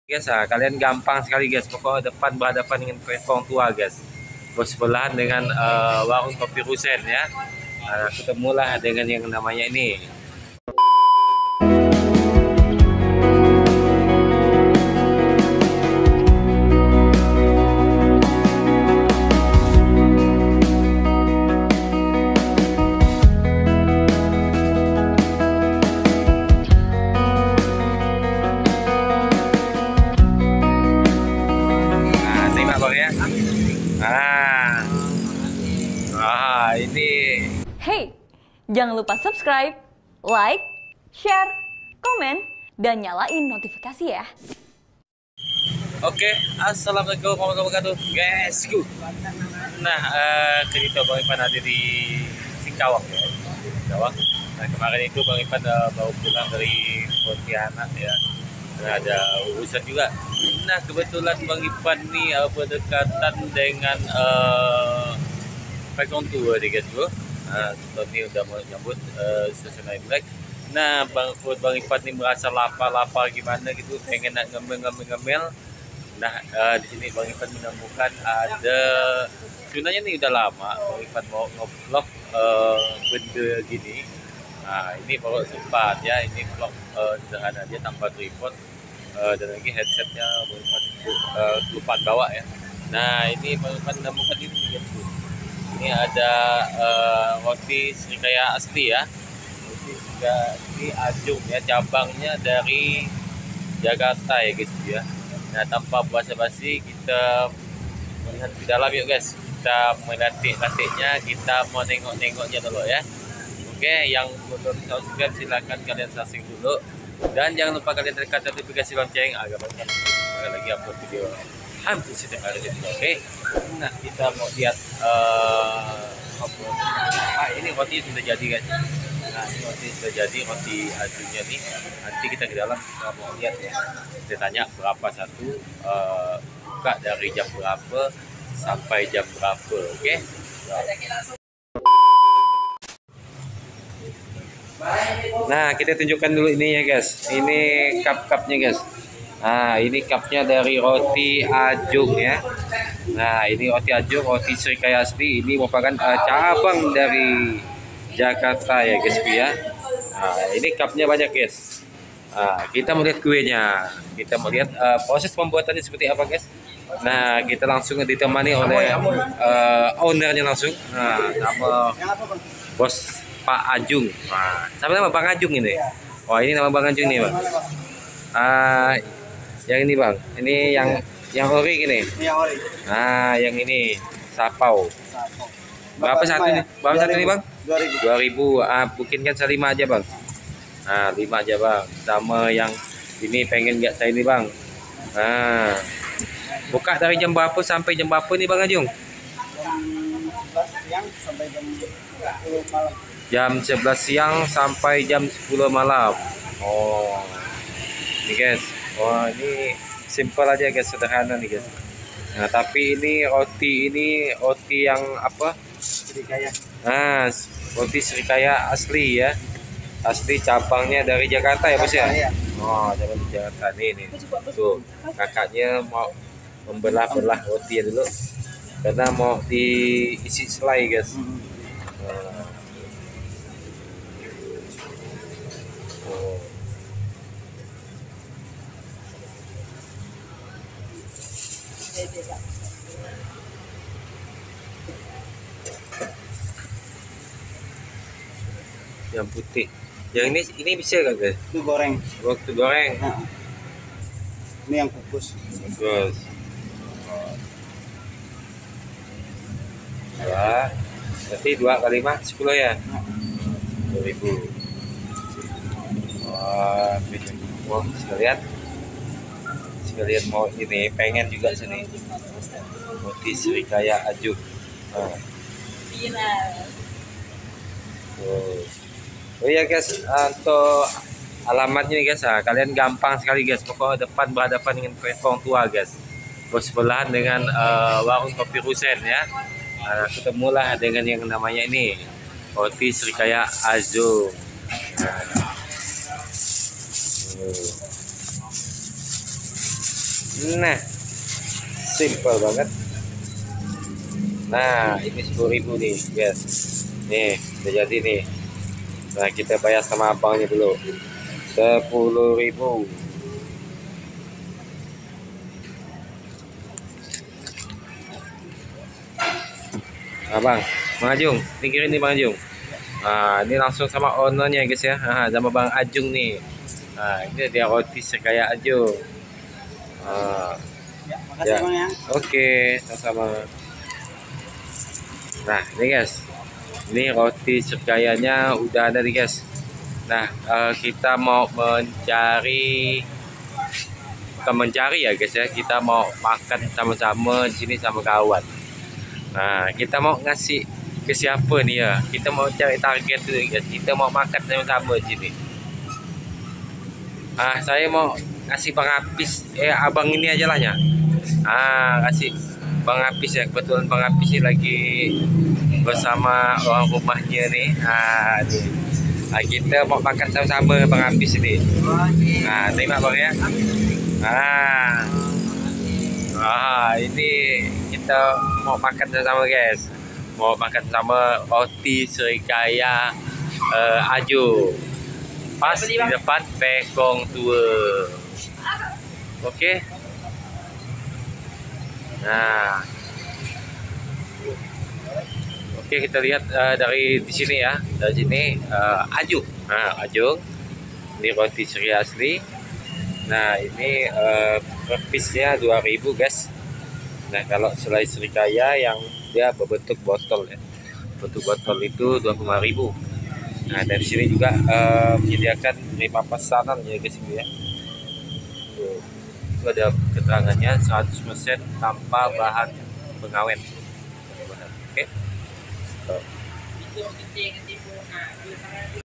Guys, kalian gampang sekali guys, pokoknya depan berhadapan dengan Kong tua guys, bersebelahan dengan warung kopi Rusen ya. Ketemulah dengan yang namanya ini. Ini. Hey, jangan lupa subscribe, like, share, komen, dan nyalain notifikasi ya. Oke, assalamualaikum warahmatullahi wabarakatuh, guys. Nah, cerita Bang Ipan ada di Singkawang ya, Singkawang. Nah, kemarin itu Bang Ipan baru pulang dari Pontianak ya. Nah, ada urusan juga. Nah, kebetulan Bang Ipan nih berdekatan dengan Kong tua nih guys bro. Nah, Tony udah mau nyambut stasiun Black. Nah, Bang Ipan nih merasa lapar gimana gitu, pengen ngemil. Nah, di sini Bang Ipan menemukan ada, sebenarnya nih udah lama Bang Ipan mau nge-vlog benda gini. Nah, ini baru sempat ya, ini vlog sederhana aja tanpa tripod dan lagi headsetnya Bang Ipan lupa bawa ya. Nah, ini Bang Ipan menemukan ini guys bro. Ini ada roti Srikaya asli ya, roti Srikaya asli Ajung ya, cabangnya dari Jakarta ya guys ya. Nah, tanpa basa-basi kita melihat di dalam yuk guys, kita melatih-latihnya, kita mau nengok-nengoknya dulu ya. Oke, yang belum subscribe silahkan kalian subscribe dulu, dan jangan lupa kalian tekan notifikasi lonceng agar kalian lagi upload video hampir setiap hari gitu. Oke, nah kita mau lihat ini roti sudah jadi guys. Nah, ini roti sudah jadi, roti Ajungnya nih. Nanti kita ke dalam, kita mau lihat ya. Kita tanya berapa satu, buka dari jam berapa sampai jam berapa. Oke. Nah, kita tunjukkan dulu ini ya guys. Ini cup-cupnya guys. Nah, ini cupnya dari roti Ajung ya. Nah, ini roti Ajung, roti Srikaya asli. Ini merupakan cabang dari Jakarta ya guys ya. Nah, ini cupnya banyak guys. Nah, kita melihat kuenya. Kita melihat proses pembuatannya seperti apa guys. Nah, kita langsung ditemani oleh ownernya langsung. Nah, nama bos Pak Ajung. Nah, sama nama Bang Ajung ini. Wah, ini nama Bang Ajung nih bang. Yang ini bang, ini yang ori gini. Yang ori. Nah, yang ini sapau. Berapa satu nih? Berapa satu nih bang? 2000. Mungkin kan 5 aja bang. Nah, 5 aja bang. Sama yang ini pengen nggak saya ini bang. Nah, buka dari jam berapa sampai jam berapa nih bang Ajung? Jam 11 siang sampai jam 10 malam. Oh, ini guys. Wah, ini simple aja guys, sederhana nih guys. Nah, tapi ini roti yang apa? Srikaya. Nah, roti Srikaya asli ya. Asli cabangnya dari Jakarta ya bos ya? Oh, cabang dari Jakarta nih. Tuh, kakaknya mau membelah-belah roti ya dulu. Karena mau diisi selai guys. Nah. Oh. Yang putih, yang ini bisa gak guys? Itu goreng. Waktu goreng. Nah, ini yang kukus. Kukus. Ya, berarti 2 kali 5 10 ya. 2000. Wah, sekalian mau ini, pengen juga sini roti Srikaya Ajung. Nah. Oh iya guys, untuk alamatnya nih guys, kalian gampang sekali guys, pokoknya depan berhadapan dengan Kong tua guys, bersebelahan dengan warung kopi Rusen ya. Ketemulah dengan yang namanya ini roti Srikaya Ajung. Nah. Nah, simple banget. Nah, ini 10.000 nih, guys. Nih, udah jadi nih. Nah, kita bayar sama abangnya dulu. 10.000. Abang, Bang Ajung, pikirin nih Bang Ajung. Nah, ini langsung sama ownernya guys ya. Sama Bang Ajung nih. Nah, ini dia roti sekaya Ajung. Ya, makasih Bang ya. Oke, sama-sama. Nah, ini guys. Ini roti sekayanya udah ada nih guys. Nah, kita mau mencari, bukan mencari ya guys ya. Kita mau makan sama-sama di sini sama kawan. Nah, kita mau ngasih ke siapa nih ya? Kita mau cari target dulu guys. Kita mau makan sama-sama di sini. Saya mau ngasih Bang Apis. Abang ini aja lah ya. Kasih Bang Apis ya. Kebetulan Bang Apis ini lagi bersama orang rumahnya nih. Nih. Kita mau makan sama-sama Bang Apis ini. Terima Bang ya. Ini kita mau makan sama guys. Mau makan sama roti serikaya Aju. Pas di depan Pekong Tua. Oke. Nah. Oke, kita lihat dari di sini ya. Dari sini Aju. Nah, Aju. Ini roti seri asli. Nah, ini per piece-nya 2.000 guys. Nah, kalau selai serikaya yang dia berbentuk botol ya. Bentuk botol itu 25.000. Nah, dari sini juga menyediakan 5 pesanan ya guys ya. Itu ada keterangannya 100% tanpa bahan pengawet. Oke.